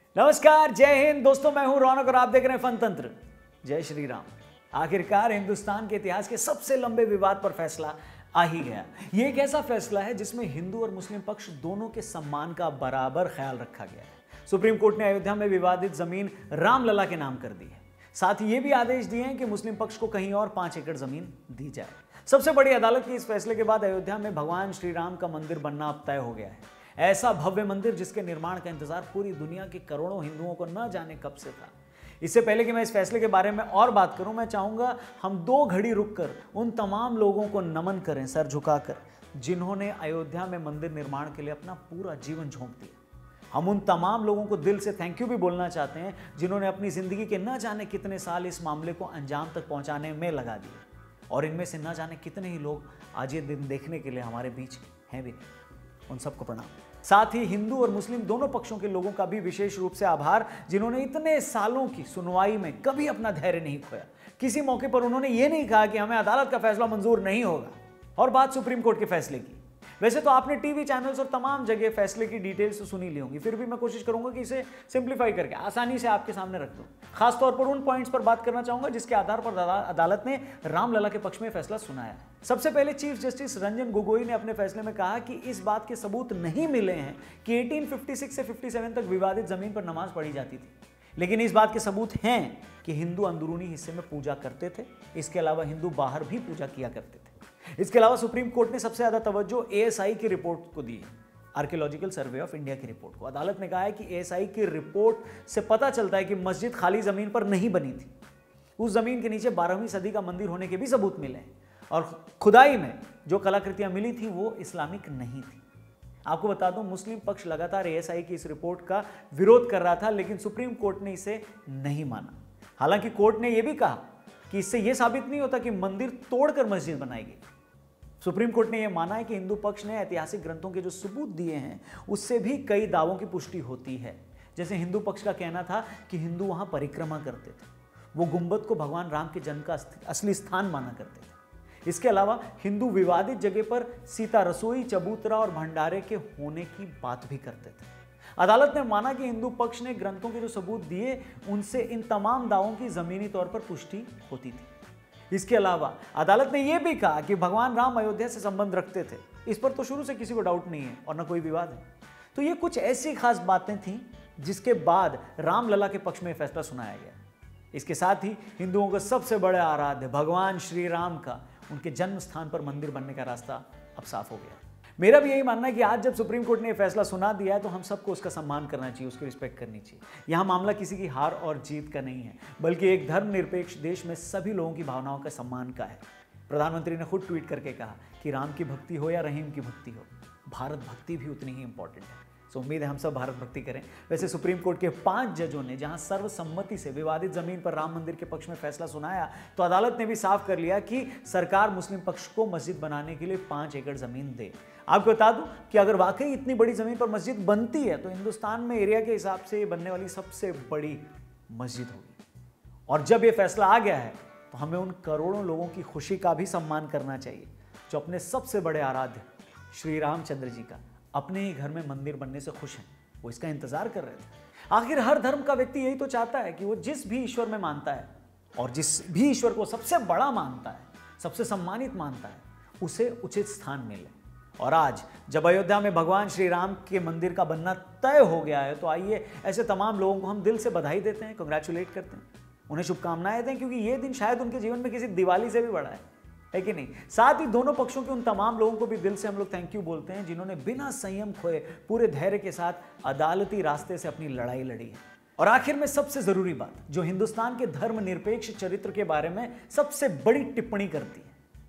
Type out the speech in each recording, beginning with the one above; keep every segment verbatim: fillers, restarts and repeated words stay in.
नमस्कार, जय हिंद दोस्तों, मैं हूं रौनक और आप देख रहे हैं फन तंत्र। जय श्री राम। आखिरकार हिंदुस्तान के इतिहास के सबसे लंबे विवाद पर फैसला आ ही गया। यह एक ऐसा फैसला है जिसमें हिंदू और मुस्लिम पक्ष दोनों के सम्मान का बराबर ख्याल रखा गया है। सुप्रीम कोर्ट ने अयोध्या में विवादित जमीन रामलला के नाम कर दी है। साथ ही ये भी आदेश दिए हैं कि मुस्लिम पक्ष को कहीं और पांच एकड़ जमीन दी जाए। सबसे बड़ी अदालत के इस फैसले के बाद अयोध्या में भगवान श्री राम का मंदिर बनना अब तय हो गया है। ऐसा भव्य मंदिर जिसके निर्माण का इंतजार पूरी दुनिया के करोड़ों हिंदुओं को न जाने कब से था। इससे पहले कि मैं इस फैसले के बारे में और बात करूं, मैं चाहूंगा हम दो घड़ी रुककर उन तमाम लोगों को नमन करें, सर झुकाकर, जिन्होंने अयोध्या में मंदिर निर्माण के लिए अपना पूरा जीवन झोंक दिया। हम उन तमाम लोगों को दिल से थैंक यू भी बोलना चाहते हैं जिन्होंने अपनी जिंदगी के न जाने कितने साल इस मामले को अंजाम तक पहुंचाने में लगा दिए, और इनमें से न जाने कितने ही लोग आज ये दिन देखने के लिए हमारे बीच हैं भी। उन सबको प्रणाम। साथ ही हिंदू और मुस्लिम दोनों पक्षों के लोगों का भी विशेष रूप से आभार, जिन्होंने इतने सालों की सुनवाई में कभी अपना धैर्य नहीं खोया। किसी मौके पर उन्होंने ये नहीं कहा कि हमें अदालत का फैसला मंजूर नहीं होगा। और बात सुप्रीम कोर्ट के फैसले की। वैसे तो आपने टीवी चैनल्स और तमाम जगह फैसले की डिटेल्स तो सुनी ली होंगी, फिर भी मैं कोशिश करूंगा कि इसे सिंप्लीफाई करके आसानी से आपके सामने रख दूं। खासतौर पर उन पॉइंट्स पर बात करना चाहूंगा जिसके आधार पर अदालत ने रामलला के पक्ष में फैसला सुनाया। सबसे पहले चीफ जस्टिस रंजन गोगोई ने अपने फैसले में कहा कि इस बात के सबूत नहीं मिले हैं कि अठारह सौ छप्पन से सत्तावन तक विवादित जमीन पर नमाज पढ़ी जाती थी, लेकिन इस बात के सबूत हैं कि हिंदू अंदरूनी हिस्से में पूजा करते थे। इसके अलावा हिंदू बाहर भी पूजा किया करते थे। इसके अलावा सुप्रीम कोर्ट ने सबसे ज्यादा तवज्जो ए एस आई की रिपोर्ट को दी है, आर्कियोलॉजिकल सर्वे ऑफ इंडिया की रिपोर्ट को। अदालत ने कहा है कि ए एस आई की रिपोर्ट से पता चलता है कि मस्जिद खाली जमीन पर नहीं बनी थी। उस जमीन के नीचे बारहवीं सदी का मंदिर होने के भी सबूत मिले हैं, और खुदाई में जो कलाकृतियां मिली थी वो इस्लामिक नहीं थी। आपको बता दूं, मुस्लिम पक्ष लगातार ए एस आई की इस रिपोर्ट का विरोध कर रहा था, लेकिन सुप्रीम कोर्ट ने इसे नहीं माना। हालांकि कोर्ट ने यह भी कहा कि इससे यह साबित नहीं होता कि मंदिर तोड़कर मस्जिद बनाई गई। सुप्रीम कोर्ट ने यह माना है कि हिंदू पक्ष ने ऐतिहासिक ग्रंथों के जो सबूत दिए हैं उससे भी कई दावों की पुष्टि होती है। जैसे हिंदू पक्ष का कहना था कि हिंदू वहां परिक्रमा करते थे, वो गुंबद को भगवान राम के जन्म का असली स्थान माना करते थे। इसके अलावा हिंदू विवादित जगह पर सीता रसोई, चबूतरा और भंडारे के होने की बात भी करते थे। अदालत ने माना कि हिंदू पक्ष ने ग्रंथों के जो सबूत दिए उनसे इन तमाम दावों की जमीनी तौर पर पुष्टि होती थी। इसके अलावा अदालत ने यह भी कहा कि भगवान राम अयोध्या से संबंध रखते थे। इस पर तो शुरू से किसी को डाउट नहीं है और न कोई विवाद है। तो ये कुछ ऐसी खास बातें थीं जिसके बाद रामलला के पक्ष में फैसला सुनाया गया। इसके साथ ही हिंदुओं को सबसे बड़े आराध्य भगवान श्री राम का उनके जन्म स्थान पर मंदिर बनने का रास्ता अब साफ हो गया। मेरा भी यही मानना है कि आज जब सुप्रीम कोर्ट ने यह फैसला सुना दिया है तो हम सबको उसका सम्मान करना चाहिए, उसकी रिस्पेक्ट करनी चाहिए। यह मामला किसी की हार और जीत का नहीं है, बल्कि एक धर्मनिरपेक्ष देश में सभी लोगों की भावनाओं का सम्मान का है। प्रधानमंत्री ने खुद ट्वीट करके कहा कि राम की भक्ति हो या रहीम की भक्ति हो, भारत भक्ति भी उतनी ही इंपॉर्टेंट है। सो उम्मीद है हम सब भारत भक्ति करें। वैसे सुप्रीम कोर्ट के पांच जजों ने जहां सर्वसम्मति से विवादित जमीन पर राम मंदिर के पक्ष में फैसला सुनाया, तो अदालत ने भी साफ कर लिया कि सरकार मुस्लिम पक्ष को मस्जिद बनाने के लिए पांच एकड़ जमीन दे। आपको बता दूं कि अगर वाकई इतनी बड़ी जमीन पर मस्जिद बनती है तो हिंदुस्तान में एरिया के हिसाब से बनने वाली सबसे बड़ी मस्जिद होगी। और जब यह फैसला आ गया है तो हमें उन करोड़ों लोगों की खुशी का भी सम्मान करना चाहिए जो अपने सबसे बड़े आराध्य श्री रामचंद्र जी का अपने ही घर में मंदिर बनने से खुश हैं। वो इसका इंतजार कर रहे थे। आखिर हर धर्म का व्यक्ति यही तो चाहता है कि वो जिस भी ईश्वर में मानता है और जिस भी ईश्वर को सबसे बड़ा मानता है, सबसे सम्मानित मानता है, उसे उचित स्थान मिले। और आज जब अयोध्या में भगवान श्री राम के मंदिर का बनना तय हो गया है, तो आइए ऐसे तमाम लोगों को हम दिल से बधाई देते हैं, कांग्रेचुलेट करते हैं, उन्हें शुभकामनाएं दें, क्योंकि ये दिन शायद उनके जीवन में किसी दिवाली से भी बड़ा है, है कि नहीं। साथ ही दोनों पक्षों के उन तमाम लोगों को भी दिल से हम लोग थैंक यू बोलते हैं जिन्होंने बिना संयम खोए पूरे धैर्य के साथ अदालती रास्ते से अपनी लड़ाई लड़ी है। और आखिर में सबसे जरूरी बात जो हिंदुस्तान के धर्मनिरपेक्ष चरित्र के बारे में सबसे बड़ी टिप्पणी करती है,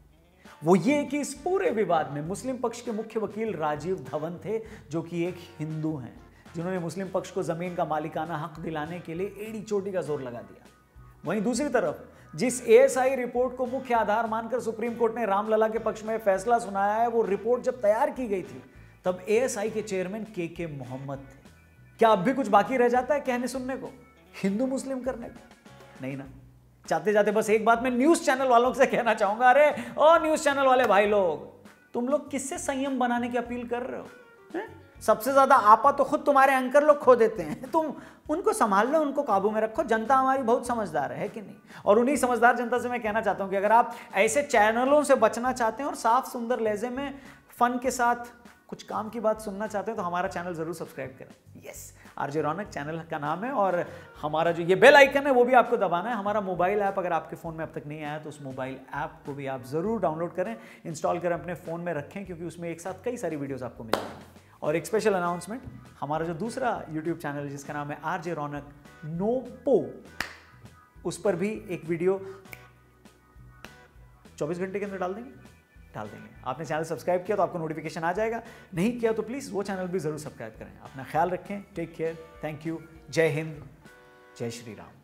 वो ये कि इस पूरे विवाद में मुस्लिम पक्ष के मुख्य वकील राजीव धवन थे, जो कि एक हिंदू हैं, जिन्होंने मुस्लिम पक्ष को जमीन का मालिकाना हक दिलाने के लिए एड़ी चोटी का जोर लगा दिया। वहीं दूसरी तरफ जिस ए एस आई रिपोर्ट को मुख्य आधार मानकर सुप्रीम कोर्ट ने रामलला के पक्ष में फैसला सुनाया है, वो रिपोर्ट जब तैयार की गई थी तब ए एस आई के चेयरमैन के के मोहम्मद थे। क्या अब भी कुछ बाकी रह जाता है कहने सुनने को, हिंदू मुस्लिम करने को? नहीं ना। जाते जाते बस एक बात मैं न्यूज चैनल वालों से कहना चाहूंगा, अरे ओ न्यूज चैनल वाले भाई लोग, तुम लोग किससे संयम बनाने की अपील कर रहे हो? है? सबसे ज्यादा आपा तो खुद तुम्हारे एंकर लोग खो देते हैं। तुम उनको संभाल लो, उनको काबू में रखो। जनता हमारी बहुत समझदार है कि नहीं? और उन्हीं समझदार जनता से मैं कहना चाहता हूं कि अगर आप ऐसे चैनलों से बचना चाहते हैं और साफ सुंदर लहजे में फन के साथ कुछ काम की बात सुनना चाहते हैं तो हमारा चैनल जरूर सब्सक्राइब करें। यस, आरजे रौनक चैनल का नाम है। और हमारा जो ये बेल आइकन है वो भी आपको दबाना है। हमारा मोबाइल ऐप अगर आपके फ़ोन में अब तक नहीं आया तो उस मोबाइल ऐप को भी आप ज़रूर डाउनलोड करें, इंस्टॉल करें, अपने फ़ोन में रखें, क्योंकि उसमें एक साथ कई सारी वीडियोज़ आपको मिल जाएंगी। और एक स्पेशल अनाउंसमेंट, हमारा जो दूसरा यूट्यूब चैनल है जिसका नाम है आरजे रौनक नो पो, उस पर भी एक वीडियो चौबीस घंटे के अंदर डाल देंगे डाल देंगे आपने चैनल सब्सक्राइब किया तो आपको नोटिफिकेशन आ जाएगा, नहीं किया तो प्लीज़ वो चैनल भी ज़रूर सब्सक्राइब करें। अपना ख्याल रखें, टेक केयर, थैंक यू, जय हिंद, जय श्री राम।